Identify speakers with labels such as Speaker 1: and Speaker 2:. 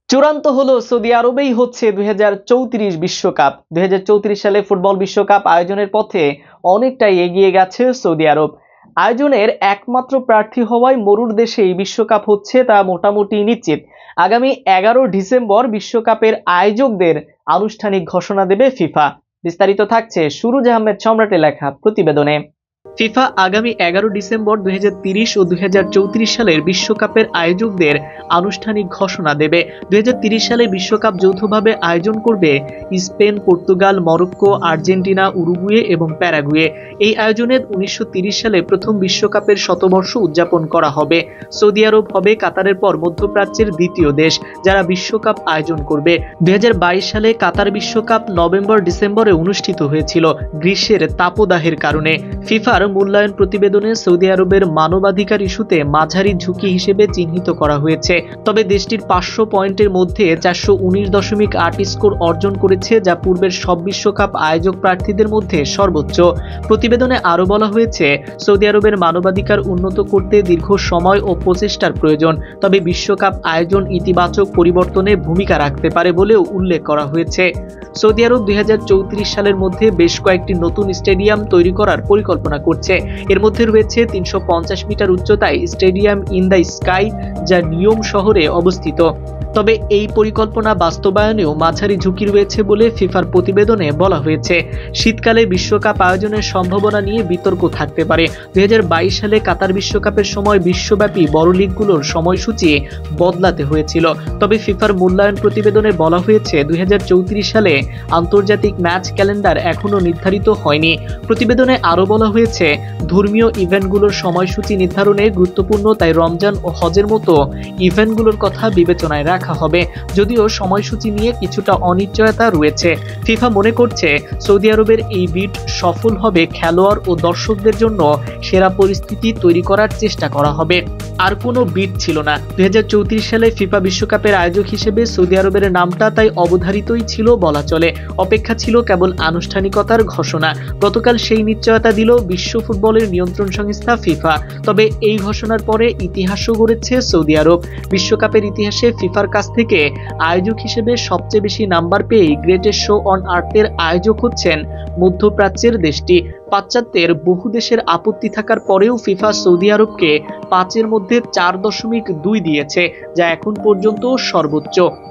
Speaker 1: চূড়ান্ত হলো সৌদি আরবেই হচ্ছে 2034 বিশ্বকাপ। 2034 সালে ফুটবল বিশ্বকাপ আয়োজনের পথে অনেকটাই এগিয়ে গেছে সৌদি আরব। আয়োজনের একমাত্র প্রার্থী হওয়ায় মরুর দেশে এই বিশ্বকাপ হচ্ছে তা মোটামুটি নিশ্চিত। আগামী 11 ডিসেম্বর বিশ্বকাপের আয়োজকদের আনুষ্ঠানিক ঘোষণা দেবে ফিফা। বিস্তারিত থাকছে সুরুজ আহমেদ সম্রাটের লেখা প্রতিবেদনে। ফিফা আগামী 11 ডিসেম্বর 2030 ও 2034 সালের বিশ্বকাপের আয়োজকদের আনুষ্ঠানিক ঘোষণা দেবে। 2030 সালে বিশ্বকাপ যৌথভাবে আয়োজন করবে Spain, Portugal, Morocco, Argentina, Uruguay এবং প্যারাগুয়ে। এই আয়োজনে 1930 সালে প্রথম বিশ্বকাপের শতবর্ষ উদযাপন করা হবে। সৌদি আরব হবে কাতারের পর মধ্যপ্রাচ্যের দ্বিতীয় দেশ যারা বিশ্বকাপ আয়োজন করবে। 2022 সালে কাতার বিশ্বকাপ নভেম্বর-ডিসেম্বরে অনুষ্ঠিত হয়েছিল গ্রীষ্মের তাপদাহের কারণে। ফিফার মূল্যায়ন প্রতিবেদনে সৌদি আরবের মানবাধিকার ইস্যুতে মাঝারি ঝুঁকি হিসেবে চিহ্নিত করা হয়েছে। তবে দেশটির 500 পয়েন্টের মধ্যে 419.8 স্কোর অর্জন করেছে, যা পূর্বের সব বিশ্বকাপ আয়োজক প্রার্থীদের মধ্যে সর্বোচ্চ। প্রতিবেদনে আরো বলা হয়েছে, সৌদি আরবের মানবাধিকার উন্নত করতে দীর্ঘ সময় ও প্রচেষ্টার প্রয়োজন, তবে বিশ্বকাপ আয়োজন ইতিবাচক পরিবর্তনে ভূমিকা রাখতে পারে বলেও উল্লেখ করা হয়েছে। সৌদি আরব 2034 সালের মধ্যে বেশ কয়েকটি নতুন স্টেডিয়াম তৈরি করার পরিকল্পনা করছে। এর মধ্যে রয়েছে 350 মিটার উচ্চতায় স্টেডিয়াম ইন দ্য স্কাই, যা নিয়ম শহরে অবস্থিত। তবে এই পরিকল্পনা বাস্তবায়নেও মাঝারি ঝুঁকি রয়েছে বলে ফিফার প্রতিবেদনে বলা হয়েছে। শীতকালে বিশ্বকাপ আয়োজনের সম্ভাবনা নিয়ে বিতর্ক থাকতে পারে। 2022 সালে কাতার বিশ্বকাপের সময় বিশ্বব্যাপী বড় লিগগুলোর সময়সূচি বদলাতে হয়েছিল। তবে ফিফার মূল্যায়ন প্রতিবেদনে বলা হয়েছে 2034 সালে আন্তর্জাতিক ম্যাচ ক্যালেন্ডার এখনো নির্ধারিত হয়নি। প্রতিবেদনে আরো বলা হয়েছে, ধর্মীয় ইভেন্টগুলোর সময়সূচি নির্ধারণে গুরুত্বপূর্ণ, তাই রমজান ও হজের মতো ইভেন্টগুলোর কথা বিবেচনায় রাখা হবে। যদিও সময়সূচি নিয়ে কিছুটা অনিশ্চয়তা রয়েছে। ফিফা মনে করছে সৌদি আরবের এই বিড সফল হবে খেলোয়াড় ও দর্শকদের জন্য সেরা পরিস্থিতি তৈরি করার চেষ্টা করা হবে। আর কোনো বিড ছিল না। 2034 সালে ফিফা বিশ্বকাপের আয়োজক হিসেবে সৌদি আরবের নামটা তাই অবধারিতই ছিল বলা চলে। অপেক্ষা ছিল কেবল আনুষ্ঠানিকতার ঘোষণা। গতকাল সেই নিশ্চয়তা দিল বিশ্ব ফুটবলের নিয়ন্ত্রণ সংস্থা ফিফা। তবে এই ঘোষণার পরে ইতিহাসও গড়েছে সৌদি আরব। বিশ্বকাপের ইতিহাসে ফিফার কাছ থেকে আয়োজক হিসেবে সবচেয়ে বেশি নাম্বার পেয়ে গ্রেটেস্ট শো অন আর্থের আয়োজক হচ্ছেন মধ্যপ্রাচ্যের দেশটি। পাশ্চাত্যের বহু দেশের আপত্তি থাকার পরেও ফিফা সৌদি আরবকে 5 এর মধ্যে 4.2 দিয়েছে, যা এখন পর্যন্ত সর্বোচ্চ।